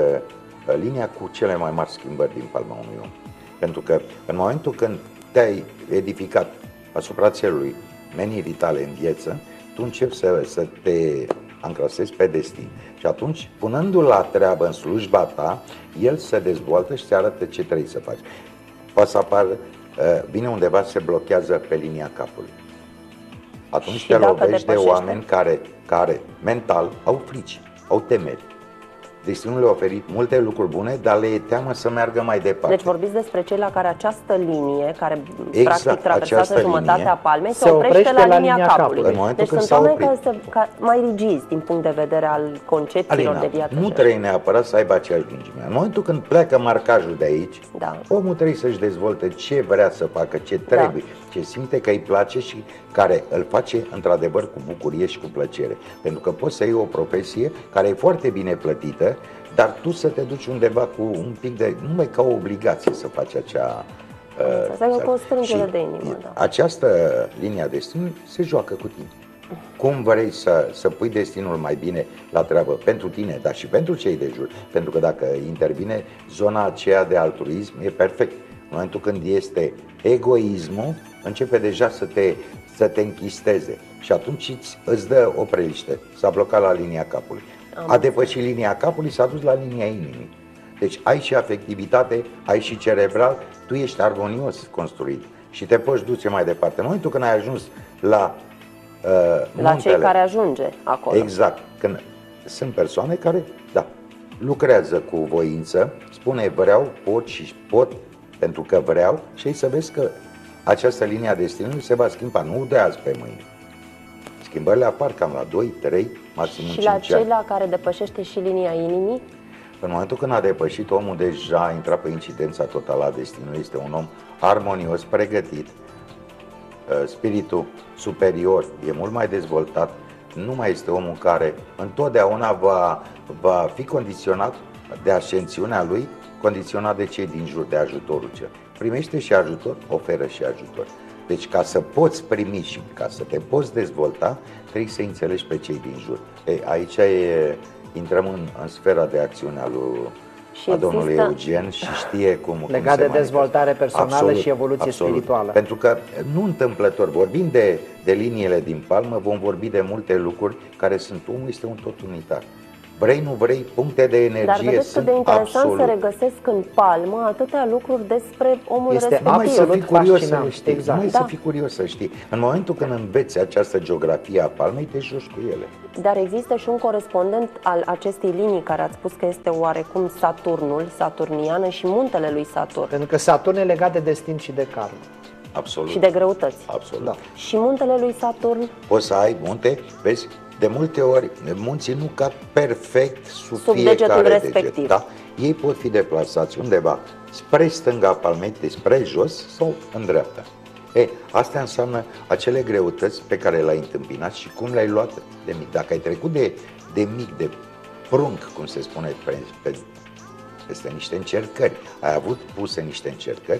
linia cu cele mai mari schimbări din palma unui om. Pentru că în momentul când te-ai edificat asupra țelului menirii tale în viață, tu începi să te anclasezi pe destin. Și atunci, punându-l la treabă în slujba ta, el se dezvoltă și se arată ce trebuie să faci. Poate să apară, vine undeva, se blochează pe linia capului. Atunci și te lovești de oameni care mental au frici, au temeri. Destinul le-a oferit multe lucruri bune, dar le e teamă să meargă mai departe. Deci vorbiți despre cei la care această linie, care practic traversează jumătatea palmei, se oprește la linia capului. Deci sunt oameni care mai rigizi din punct de vedere al concepțiilor de viață. Nu trebuie neapărat să aibă aceeași lungime. În momentul când pleacă marcajul de aici, omul trebuie să-și dezvolte ce vrea să facă, ce trebuie, ce simte că îi place și care îl face într-adevăr cu bucurie și cu plăcere. Pentru că poți să iei o profesie care e foarte bine plătită, dar tu să te duci undeva cu un pic de... numai ca o obligație să faci acea... o strângere de inimă, această linie a destinului se joacă cu tine. Cum vrei să pui destinul mai bine la treabă pentru tine, dar și pentru cei de jur. Pentru că dacă intervine zona aceea de altruism, e perfect. În momentul când este egoismul, începe deja să te închisteze. Și atunci îți dă opreliște. S-a blocat la linia capului. A depășit linia capului, s-a dus la linia inimii. Deci ai și afectivitate, ai și cerebral, tu ești armonios construit și te poți duce mai departe. În momentul când ai ajuns la muntele, cei care ajunge acolo. Exact. Când sunt persoane care, lucrează cu voință, spune vreau, pot și pot pentru că vreau și ai să vezi că această linie a destinului se va schimba, nu de azi pe mâine. Schimbările apar cam la 2, 3, maximum 5 ani. Și la cei la care depășește și linia inimii? În momentul când a depășit, omul deja a intrat pe incidența totală a destinului. Este un om armonios, pregătit. Spiritul superior e mult mai dezvoltat. Nu mai este omul care întotdeauna va fi condiționat de ascensiunea lui, condiționat de cei din jur, de ajutorul cel. Primește și ajutor, oferă și ajutor. Deci ca să poți primi și ca să te poți dezvolta, trebuie să înțelegi pe cei din jur. Aici intrăm în sfera de acțiune a a domnului Eugen și știe cum legat de dezvoltare personală și evoluție spirituală. Pentru că nu întâmplător, vorbim de liniile din palmă, vom vorbi de multe lucruri care sunt, omul este un tot unitar. Vrei, nu vrei, puncte de energie. Dar vedeți cât de interesant să regăsesc în palmă atâtea lucruri despre omul respectiv. Să fii curios să știi. Exact. Să fii curios să știi. În momentul când înveți această geografie a palmei, te joci cu ele. Dar există și un corespondent al acestei linii care ați spus că este oarecum Saturnul, saturniană și muntele lui Saturn. Pentru că Saturn e legat de destin și de karmă. Absolut. Și de greutăți. Absolut. Da. Și muntele lui Saturn? Poți să ai munte, vezi, de multe ori munții nu cad perfect sub degetul respectiv. Deget, da? Ei pot fi deplasați undeva spre stânga palmei, spre jos sau în dreapta. Astea înseamnă acele greutăți pe care le-ai întâmpinat și cum le-ai luat de mic. Dacă ai trecut de mic, de prunc, cum se spune, peste niște încercări, ai avut puse niște încercări,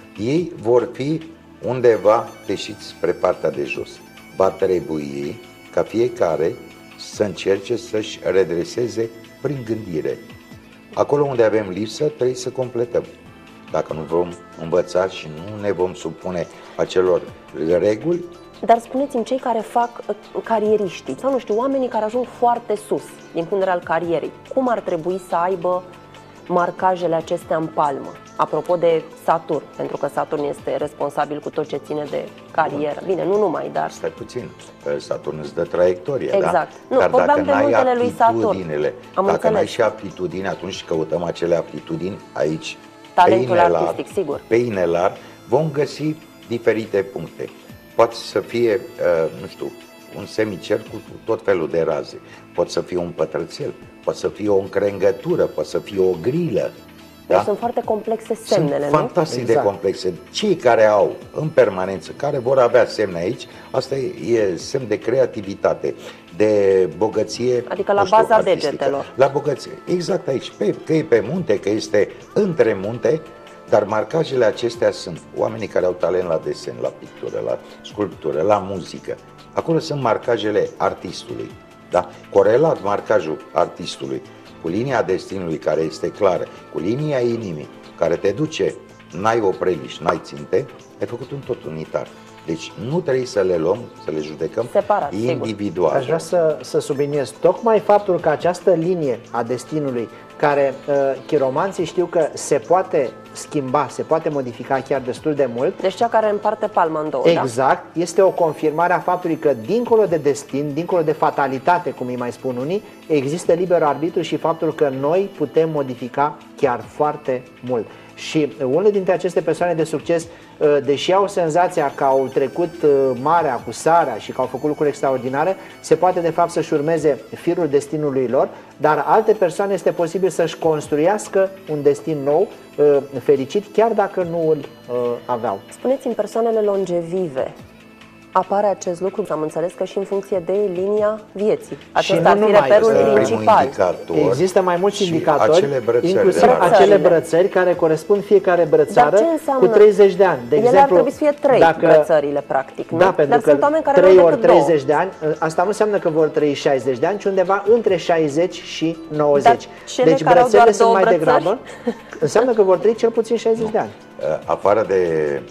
ei vor fi undeva teșiți spre partea de jos. Va trebui ca fiecare să încerce să-și redreseze prin gândire. Acolo unde avem lipsă, trebuie să completăm. Dacă nu vom învăța și nu ne vom supune acelor reguli. Dar spuneți-mi, cei care fac carieriștii, sau nu știu, oamenii care ajung foarte sus din punct de vedere al carierei, cum ar trebui să aibă marcajele acestea în palmă? Apropo de Saturn, pentru că Saturn este responsabil cu tot ce ține de carieră. Bine, nu numai, dar... Stai puțin, Saturn îți dă traiectoria, exact. Da? Nu, dar dacă n-ai aptitudinile, dacă n-ai și aptitudini, atunci căutăm acele aptitudini aici, talentul artistic, sigur. Pe inelar, vom găsi diferite puncte. Poate să fie, nu știu, un semicer cu tot felul de raze, poate să fie un pătrățel, poate să fie o încrengătură, poate să fie o grilă. Da? Sunt foarte complexe semnele, sunt fantastic de complexe. Cei care au în permanență, care vor avea semne aici, asta e semn de creativitate, de bogăție. Adică la baza artistică. Degetelor. La bogăție, exact aici. Că e pe munte, că este între munte, dar marcajele acestea sunt oamenii care au talent la desen, la pictură, la sculptură, la muzică. Acolo sunt marcajele artistului. Da? Corelat marcajul artistului cu linia destinului care este clară, cu linia inimii care te duce, n-ai opreliș, n-ai ținte, ai făcut un tot unitar. Deci nu trebuie să le luăm, să le judecăm separat, individual. Aș vrea să subliniez tocmai faptul că această linie a destinului, care chiromanții știu că se poate schimba, se poate modifica chiar destul de mult. Deci cea care împarte palma în două, exact, da? Este o confirmare a faptului că dincolo de destin, dincolo de fatalitate, cum îi mai spun unii, există liber arbitru și faptul că noi putem modifica chiar foarte mult. Și unele dintre aceste persoane de succes, deși au senzația că au trecut marea cu sarea și că au făcut lucruri extraordinare, se poate de fapt să-și urmeze firul destinului lor, dar alte persoane este posibil să-și construiască un destin nou, fericit, chiar dacă nu îl aveau. Spuneți-mi, persoanele longevive, apare acest lucru, am înțeles că și în funcție de linia vieții. Acesta ar fi reperul principal. Există mai mulți indicatori, inclusiv acele brățări care corespund fiecare brățară cu 30 de ani. De exemplu, ar trebui să fie 3 brățările, practic, nu? Da, pentru că 3 ori 30 de ani, asta nu înseamnă că vor trăi 60 de ani, ci undeva între 60 și 90. Deci brățările sunt mai degrabă, înseamnă că vor trăi cel puțin 60 de ani. Afară de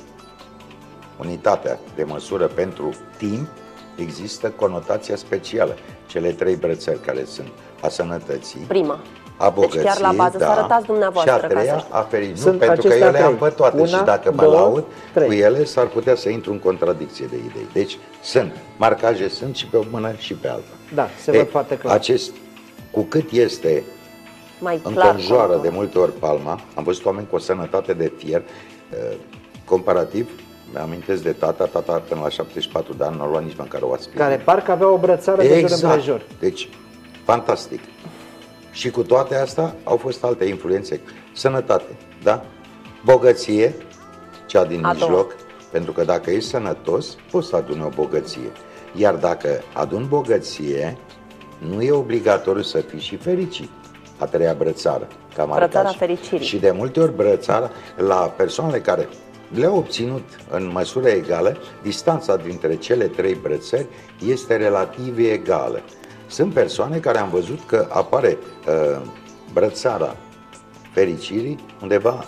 unitatea de măsură pentru timp, există conotația specială. Cele 3 brățări care sunt a sănătății, prima, a bogăției, deci chiar la bază, să arătați dumneavoastră. Și a treia, a fericirii. Nu, pentru că eu le am pe toate și dacă mă laud cu ele, s-ar putea să intru în contradicție de idei. Deci sunt, marcaje sunt și pe o mână și pe alta. Da, se văd foarte clar. Cu cât este mai clar, înconjoară de multe ori palma, am văzut oameni cu o sănătate de fier, comparativ, mi-amintesc de tata până la 74 de ani nu a luat nici măcar o aspiră. Care parcă avea o brățară de jur împrejur. Deci, fantastic. Și cu toate astea au fost alte influențe. Sănătate, da? Bogăție, cea din mijloc, pentru că dacă ești sănătos, poți să aduni o bogăție. Iar dacă aduni bogăție, nu e obligatoriu să fii și fericit. A treia brățară, ca marcaj. Brățara fericirii. Și de multe ori brățara, la persoanele care le-au obținut în măsură egală, distanța dintre cele 3 brățări este relativ egală. Sunt persoane care am văzut că apare brățara fericirii undeva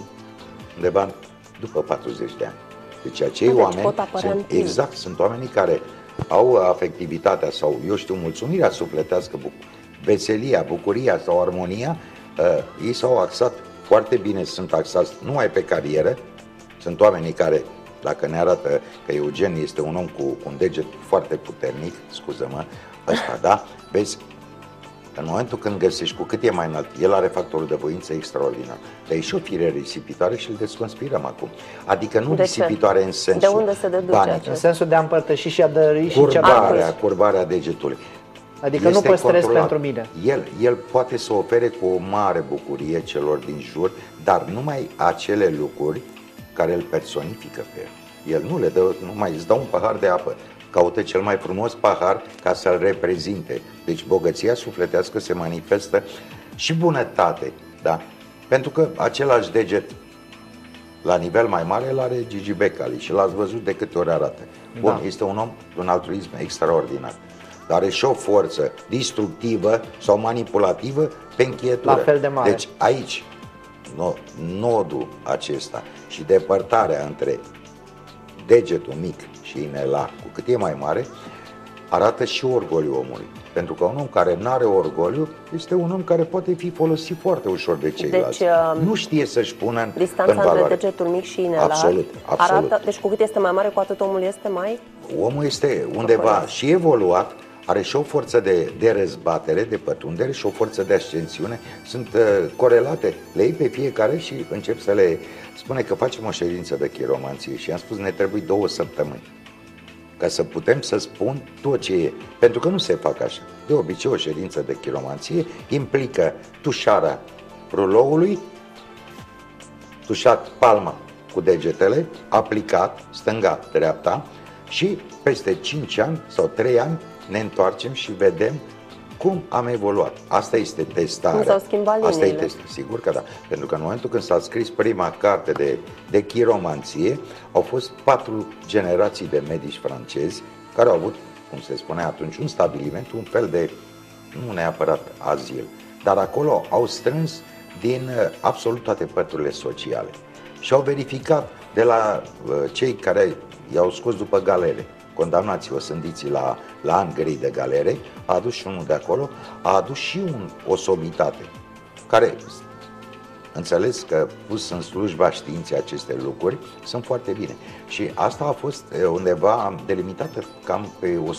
după 40 de ani. Deci acei oameni sunt oamenii care au afectivitatea sau, eu știu, mulțumirea sufletească, veselia, bucuria sau armonia, ei s-au axat foarte bine, sunt axați numai pe carieră. Sunt oamenii care, dacă ne arată că Eugen este un om cu un deget foarte puternic, scuză-mă, ăsta, da, vezi, în momentul când găsești cu cât e mai înalt, el are factorul de voință extraordinar. Dar e și o fire risipitoare și îl desconspirăm acum. Adică nu risipitoare în sensul de unde se deduce în sensul de a împărtăși și a dări și ceva. Curbarea degetului. Adică este nu păstrez pentru mine. El poate să ofere cu o mare bucurie celor din jur, dar numai acele lucruri care îl personifică pe el. El nu le dă, numai îți dă un pahar de apă. Caută cel mai frumos pahar ca să-l reprezinte. Deci bogăția sufletească se manifestă și bunătate, da? Pentru că același deget la nivel mai mare îl are Gigi Becali și l-ați văzut de câte ori arată. Bun, da. Este un om de un altruism extraordinar. Dar are și o forță distructivă sau manipulativă pe încheietură. La fel de mare. Deci aici, nodul acesta și depărtarea între degetul mic și inelar, cu cât e mai mare, arată și orgoliul omului. Pentru că un om care nu are orgoliu este un om care poate fi folosit foarte ușor de ceilalți. Deci, nu știe să-și pună în distanța între degetul mic și inelar. Absolut. Arată, deci cu cât este mai mare, cu atât omul este mai... Omul este undeva și evoluat, are și o forță de răzbatere, de pătrundere și o forță de ascensiune. Sunt corelate, le iei pe fiecare și încep să le spune că facem o ședință de chiromanție și am spus ne trebuie 2 săptămâni ca să putem să spun tot ce e. Pentru că nu se fac așa. De obicei o ședință de chiromanție implică tușarea ruloului, tușat palma cu degetele, aplicat stânga-dreapta și peste 5 ani sau 3 ani ne întoarcem și vedem cum am evoluat. Asta este testarea. Cum s-au schimbat liniile. Asta e testarea, sigur că da. Pentru că în momentul când s-a scris prima carte de chiromanție, au fost 4 generații de medici francezi care au avut, cum se spunea atunci, un stabiliment, un fel de, nu neapărat azil, dar acolo au strâns din absolut toate păturile sociale și au verificat de la cei care i-au scos după galere, condamnații osândiții la ani grei de galere, a adus și unul de acolo, a adus și o somitate, care, înțeles că pus în slujba științei aceste lucruri, sunt foarte bine. Și asta a fost undeva delimitată cam pe 150-180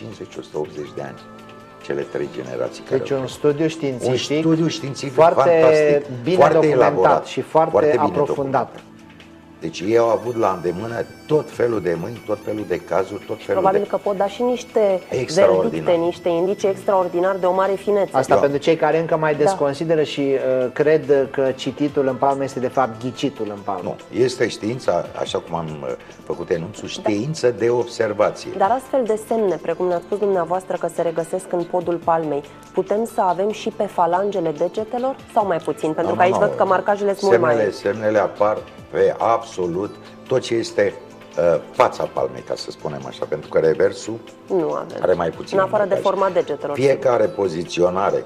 de ani, cele 3 generații. Deci un studiu științific, foarte fantastic, bine foarte documentat elaborat, și foarte aprofundat. Deci ei au avut la îndemână tot felul de mâini, tot felul de cazuri, tot felul Probabil că pot da și niște verdicte, niște indicii extraordinar de o mare finețe. Asta pentru cei care încă mai desconsideră și cred că cititul în palmă este de fapt ghicitul în palmă. Nu, este știința, așa cum am făcut enunțul, știință de observație. Dar astfel de semne, precum ne-ați spus dumneavoastră că se regăsesc în podul palmei, putem să avem și pe falangele degetelor sau mai puțin? Pentru că aici văd că marcajele sunt mult mai... Semnele apar pe absolut tot ce este fața palmei, ca să spunem așa, pentru că reversul nu avem. Are mai puțin. În afară de forma degetelor. Fiecare poziționare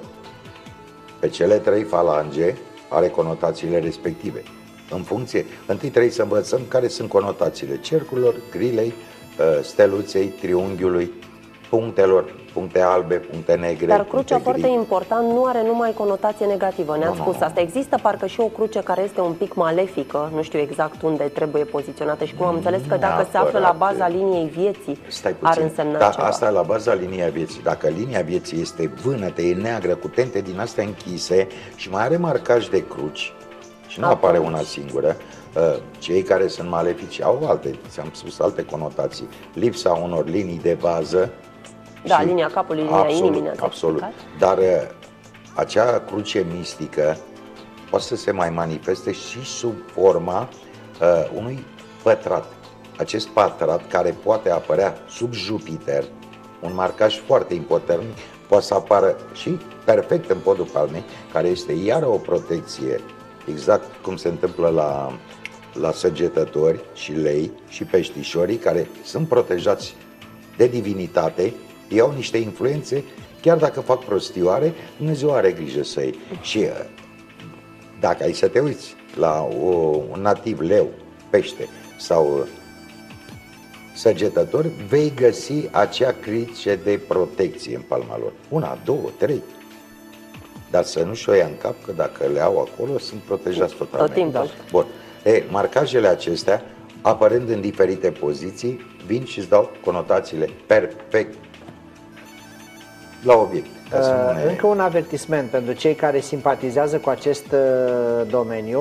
pe cele 3 falange are conotațiile respective. În funcție, întâi trebuie să învățăm care sunt conotațiile cercurilor, grilei, steluței, triunghiului, punctelor, puncte albe, puncte negre. Dar crucea, foarte important, nu are numai conotație negativă. Ne-ați spus asta. Există parcă și o cruce care este un pic malefică, nu știu exact unde trebuie poziționată și cum am înțeles că dacă se află la baza liniei vieții, ar însemna ceva. Asta e la baza liniei vieții. Dacă linia vieții este vânătă, e neagră, cu tente din astea închise și mai are marcaj de cruci, și nu apare una singură, cei care sunt malefici au alte, ți-am spus, alte conotații. Lipsa unor linii de bază. Da, linia capului, linia inimii. Absolut. Dar acea cruce mistică poate să se mai manifeste și sub forma unui pătrat. Acest pătrat care poate apărea sub Jupiter, un marcaj foarte important, poate să apară și perfect în podul palmei, care este iară o protecție, exact cum se întâmplă la săgetători și lei și peștișorii, care sunt protejați de divinitate. Ei au niște influențe, chiar dacă fac prostioare, Dumnezeu are grijă să iei. Și Dacă ai să te uiți la un nativ leu, pește sau săgetător, vei găsi acea crice de protecție în palma lor. 1, 2, 3. Dar să nu-și o ia în cap că dacă le au acolo, sunt protejați totalmente. Tot timpul. Bun. Marcajele acestea, apărând în diferite poziții, vin și îți dau conotațiile perfect la obiect. Încă un avertisment pentru cei care simpatizează cu acest domeniu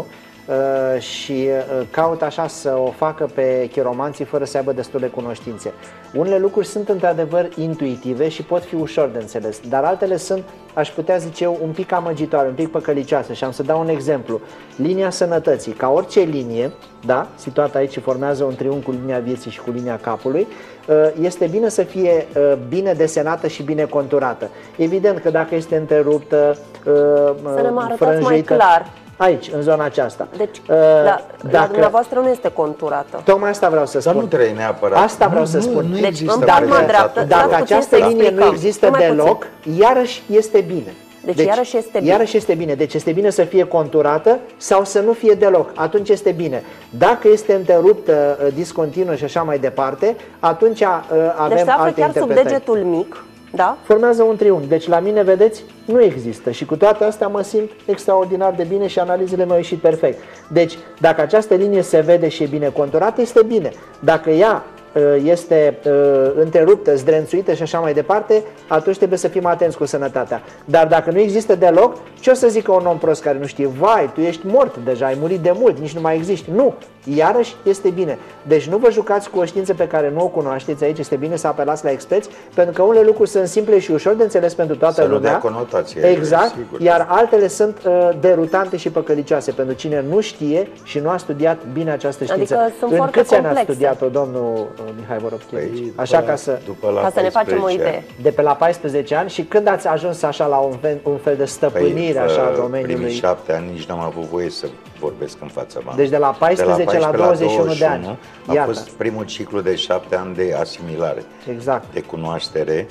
și caută așa să o facă pe chiromanții fără să aibă destule cunoștințe. Unele lucruri sunt într-adevăr intuitive și pot fi ușor de înțeles, dar altele sunt, aș putea zice eu, un pic amăgitoare, un pic păcălicioase. Și am să dau un exemplu. Linia sănătății, ca orice linie, da, situată aici, formează un triunghi cu linia vieții și cu linia capului, este bine să fie bine desenată și bine conturată. Evident că dacă este întreruptă, să ne arătați mai clar. Aici, în zona aceasta. Deci, la dumneavoastră nu este conturată. Tocmai asta vreau să spun. Dar nu trebuie neapărat. Asta vreau să spun. Nu deci, există dacă această linie nu există deloc, iarăși este bine. Deci iarăși este bine. Iarăși este bine. Deci este bine să fie conturată sau să nu fie deloc. Atunci este bine. Dacă este întreruptă, discontinuă și așa mai departe, atunci avem deci alte chiar interpretări. Sub degetul mic, da? Formează un triunghi. Deci la mine, vedeți, nu există. Și cu toate astea mă simt extraordinar de bine și analizele mi-au ieșit perfect. Deci, dacă această linie se vede și e bine conturată, este bine. Dacă ea este întreruptă, zdrențuită și așa mai departe, atunci trebuie să fim atenți cu sănătatea. Dar dacă nu există deloc, ce o să zică un om prost care nu știe? Vai, tu ești mort deja, ai murit de mult, nici nu mai existi. Nu, iarăși este bine. Deci nu vă jucați cu o știință pe care nu o cunoașteți aici, este bine să apelați la experți, pentru că unele lucruri sunt simple și ușor de înțeles pentru toată lumea. Să nu dea conotație. Exact, iar altele sunt derutante și păcălicioase pentru cine nu știe și nu a studiat bine această știință. Adică sunt în foarte câți ani complexe. a studiat-o domnul Mihai Vorobchevici? Așa ca să ne facem o idee. De pe la 14 ani. Și când ați ajuns așa la un fel de stăpânire așa a domeniului? Primii 7 ani nici n-am avut voie să vorbesc în fața mea. Deci de la 14 la 21 de ani. A fost primul ciclu de 7 ani de asimilare. Exact. De cunoaștere.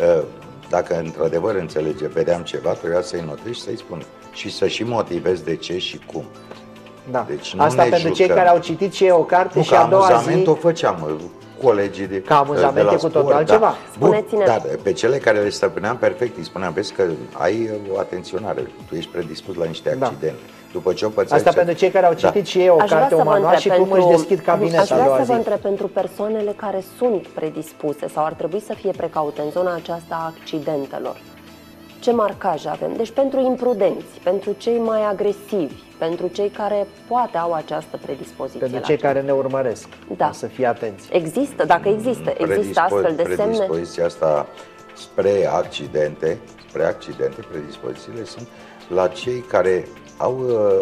Dacă într-adevăr înțelege, vedeam ceva, trebuia să-i notezi și să-i spun. Și să și motivezi de ce și cum. Da. Deci asta pentru cei care au citit și o carte și a doua zi... o făceam, colegii de ca amuzament e cu totul altceva. Spuneți-ne. Dar pe cele care le stăpâneam perfect, îi spuneam, vezi că ai o atenționare, tu ești predispus la niște accidente. După ce o pățeai... Asta pentru cei care au citit și ei o carte, un manual și cum își deschid cabinetul. Aș vrea să vă întreb pentru persoanele care sunt predispuse sau ar trebui să fie precaute în zona aceasta a accidentelor. Ce marcaje avem? Deci pentru imprudenți, pentru cei mai agresivi, pentru cei care poate au această predispoziție. Pentru cei care ne urmăresc, da. Să fie atenți. Există, dacă există astfel de semne? Predispoziția asta spre accidente, predispozițiile sunt la cei care au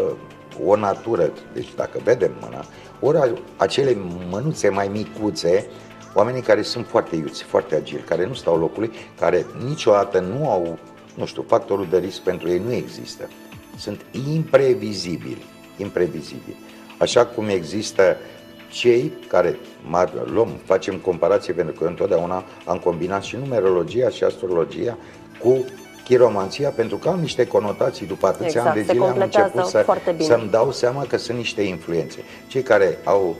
o natură, deci dacă vedem mâna, ori acele mânuțe mai micuțe, oamenii care sunt foarte iuți, foarte agili, care nu stau locului, care niciodată nu au, nu știu, factorul de risc pentru ei nu există. Sunt imprevizibili. Așa cum există cei care, facem comparație pentru că eu întotdeauna am combinat și numerologia și astrologia cu chiromanția, pentru că am niște conotații, după atâția ani de zile am început să-mi dau seama că sunt niște influențe. Cei care au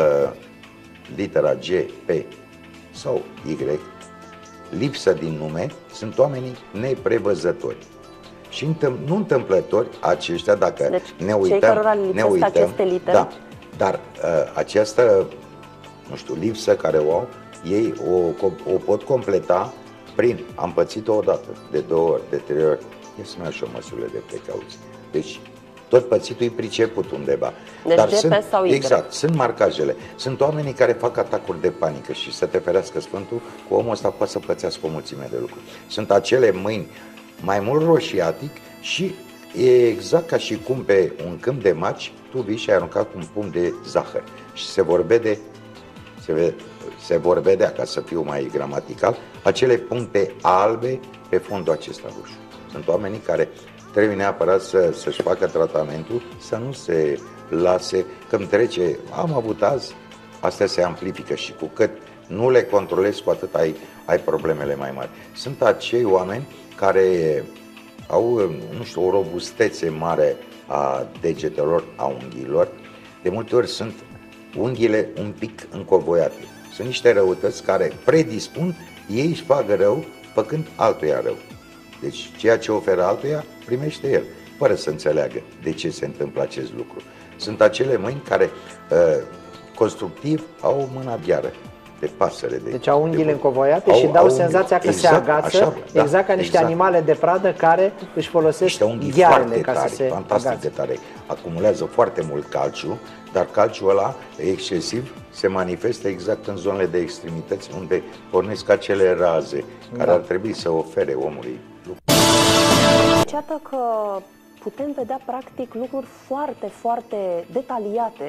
litera G, P sau Y, lipsă din nume, sunt oamenii neprevăzători. Și nu întâmplători aceștia, dacă deci, ne uităm, aceste litere. Da, dar această, nu știu, lipsă care o au, ei o pot completa prin, am pățit-o odată, de 2 ori, de 3 ori, ia să mai așa măsurile de precauție. Deci, tot pățitul e priceput undeva. Deci dar sau Y. Exact, sunt marcajele. Sunt oamenii care fac atacuri de panică și să te ferească Sfântul, cu omul ăsta poate să pățească o mulțime de lucruri. Sunt acele mâini mai mult roșiatic și e exact ca și cum pe un câmp de maci tu vii și ai aruncat un pumn de zahăr și se vor vedea, ca să fiu mai gramatical, acele puncte albe pe fundul acesta roșu. Sunt oamenii care trebuie neapărat să-și facă tratamentul, să nu se lase, că îmi trece, am avut azi, astea se amplifică și cu cât nu le controlezi, cu atât ai problemele mai mari. Sunt acei oameni care au, nu știu, o robustețe mare a degetelor, a unghiilor, de multe ori sunt unghiile un pic încovoiate. Sunt niște răutăți care predispun, ei își fac rău făcând altuia rău. Deci ceea ce oferă altuia, primește el, fără să înțeleagă de ce se întâmplă acest lucru. Sunt acele mâini care constructiv au o mână biară, de pasăre. Deci au unghiile încovoiate și dau senzația că se agață, așa, exact ca niște animale de pradă care își folosesc ghearele ca să se fantastic de tare. Acumulează foarte mult calciu, dar calciul ăla excesiv se manifestă exact în zonele de extremități unde pornesc acele raze care ar trebui să ofere omului. Iată că putem vedea practic lucruri foarte, foarte detaliate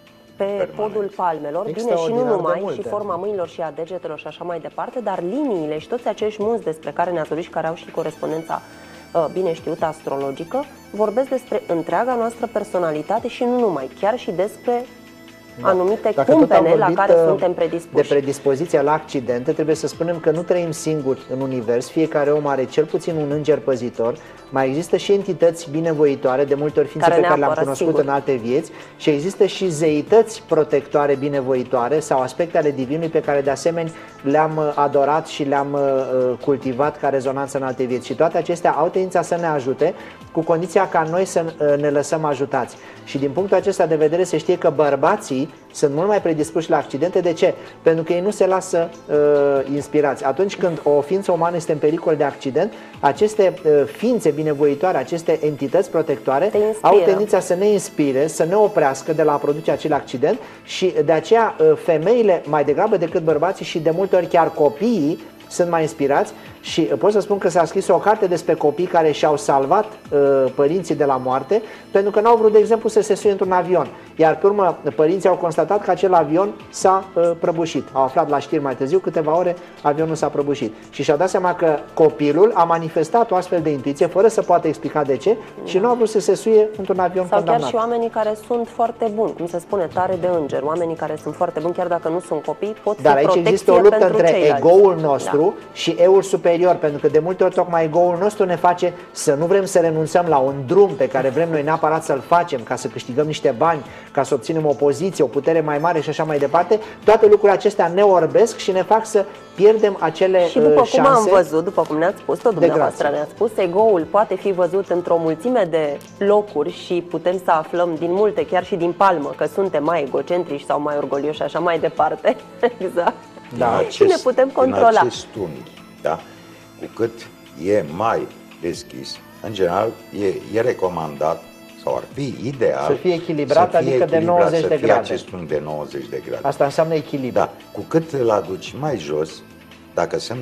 pe podul palmelor, bine și nu numai, și forma mâinilor și a degetelor și așa mai departe, dar liniile și toți acești munți despre care ne-ați vorbit și care au și corespondența bine știută astrologică, vorbesc despre întreaga noastră personalitate și nu numai, chiar și despre anumite cumpene la care suntem predispuși. De predispoziția la accidente, trebuie să spunem că nu trăim singuri în univers, fiecare om are cel puțin un înger păzitor, mai există și entități binevoitoare, de multe ori ființe pe care le-am cunoscut în alte vieți, și există și zeități protectoare binevoitoare sau aspecte ale divinului pe care de asemenea le-am adorat și le-am cultivat ca rezonanță în alte vieți. Și toate acestea au tendința să ne ajute, cu condiția ca noi să ne lăsăm ajutați. Și din punctul acesta de vedere se știe că bărbații sunt mult mai predispuși la accidente. De ce? Pentru că ei nu se lasă inspirați. Atunci când o ființă umană este în pericol de accident, aceste ființe binevoitoare, aceste entități protectoare au tendința să ne inspire, să ne oprească de la a produce acel accident, și de aceea femeile mai degrabă decât bărbații și de multe ori chiar copiii sunt mai inspirați. Și pot să spun că s-a scris o carte despre copii care și-au salvat părinții de la moarte pentru că n-au vrut, de exemplu, să se suie într-un avion. Iar pe urmă părinții au constatat că acel avion s-a prăbușit. Au aflat la știri mai târziu, câteva ore, avionul s-a prăbușit. Și și-au dat seama că copilul a manifestat o astfel de intuiție fără să poată explica de ce și nu a vrut să se suie într-un avion condamnat. Sau chiar și oamenii care sunt foarte buni, cum se spune, tare de înger. Oamenii care sunt foarte buni, chiar dacă nu sunt copii, pot fi protecție pentru ceilalți. Dar aici există o luptă între egoul nostru și eul superior, pentru că de multe ori tocmai egoul nostru ne face să nu vrem să renunțăm la un drum pe care vrem noi neapărat să-l facem ca să câștigăm niște bani, ca să obținem o poziție, o putere mai mare și așa mai departe. Toate lucrurile acestea ne orbesc și ne fac să pierdem acele șanse. Și după cum am văzut, după cum ne-ați spus, tot dumneavoastră ne-ați spus, egoul poate fi văzut într-o mulțime de locuri și putem să aflăm din multe, chiar și din palmă, că suntem mai egocentrici sau mai orgolioși și așa mai departe. Exact. Da. Și ne putem controla. În acest unghi, da? Cu cât e mai deschis, în general e recomandat sau ar fi ideal să fie echilibrat, adică de 90 de grade. Acest unghi de 90 de grade. Asta înseamnă echilibru. Da. Cu cât îl aduci mai jos, dacă sunt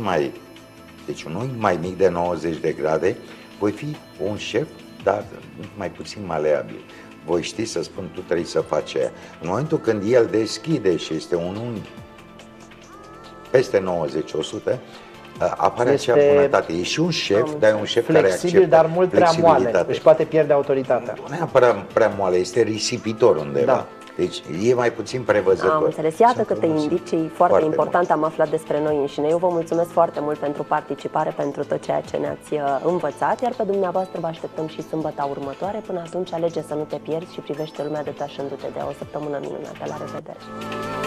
deci un unghi mai mic de 90 de grade, voi fi un șef, dar mai puțin maleabil. Voi ști să spun, tu trebuie să faci aia. În momentul când el deschide și este un unghi peste 90-100, apare acea bunătate. E și un șef, dar e un șef care acceptă dar mult prea moale, își poate pierde autoritatea. Nu neapărat prea moale, este risipitor undeva. Da. Deci e mai puțin prevăzător. Am înțeles. Iată câte indicii foarte importante am aflat despre noi înșine. Eu vă mulțumesc foarte mult pentru participare, pentru tot ceea ce ne-ați învățat, iar pe dumneavoastră vă așteptăm și sâmbăta următoare. Până atunci, alege să nu te pierzi și privește lumea detașându-te de o săptămână minunată. La revedere!